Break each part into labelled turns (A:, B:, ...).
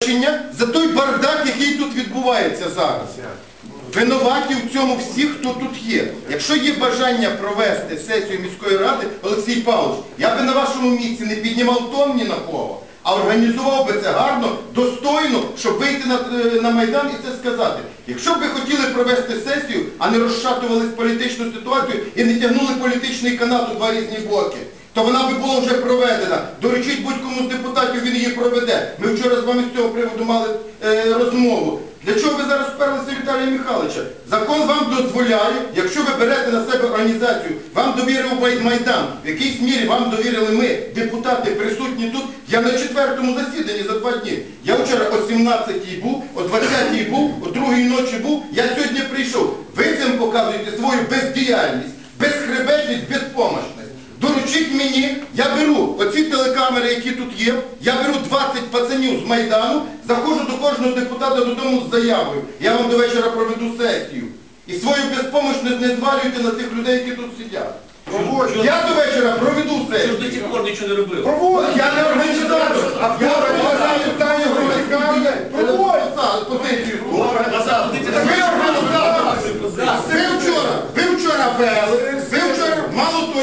A: вибачення за той бардак, який тут відбувається зараз. Винуваті в цьому всі, хто тут є. Якщо є бажання провести сесію міської ради, Олексій Павлович, я би на вашому місці не піднімав тон ні на кого, а організував би це гарно, достойно, щоб вийти на Майдан і це сказати. Якщо б ви хотіли провести сесію, а не розшатували політичну ситуацію і не тягнули політичний канат у два різні боки, то вона би була вже проведена. Доручіть будь-кому з депутатів, він її проведе. Ми вчора з вами з цього приводу мали розмову. Для чого ви зараз вперлися Віталія Михайловича? Закон вам дозволяє, якщо ви берете на себе організацію, вам довірив Майдан, в якійсь мірі вам довірили ми, депутати присутні тут, я на 4-му засіданні за 2 дні. Я вчора о 17-й був, о 20-й був, о 2-й ночі був, я сьогодні прийшов. Ви цим показуєте свою бездіяльність, безхребетність, безпомощність. Доручіть мені, я беру оці телекамери, які тут є, я беру 20 пацанів з Майдану, заходжу до кожного депутата додому з заявою. Я вам до вечора проведу сесію. І свою безпомощність не звалюйте на тих людей, які тут сидять. Я до вечора проведу сесію.
B: Що ж до цих пор нічого не робив?
A: Я не організатор, а я організую питання громадської. Проводь позицію. Ви організатор. Ви вчора вели, ви вчора, мало того,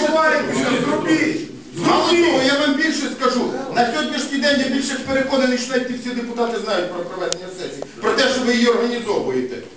A: я вам більше скажу. На сьогоднішній день я більше переконаний, що навіть ті всі депутати знають про проведення сесії, про те, що ви її організовуєте.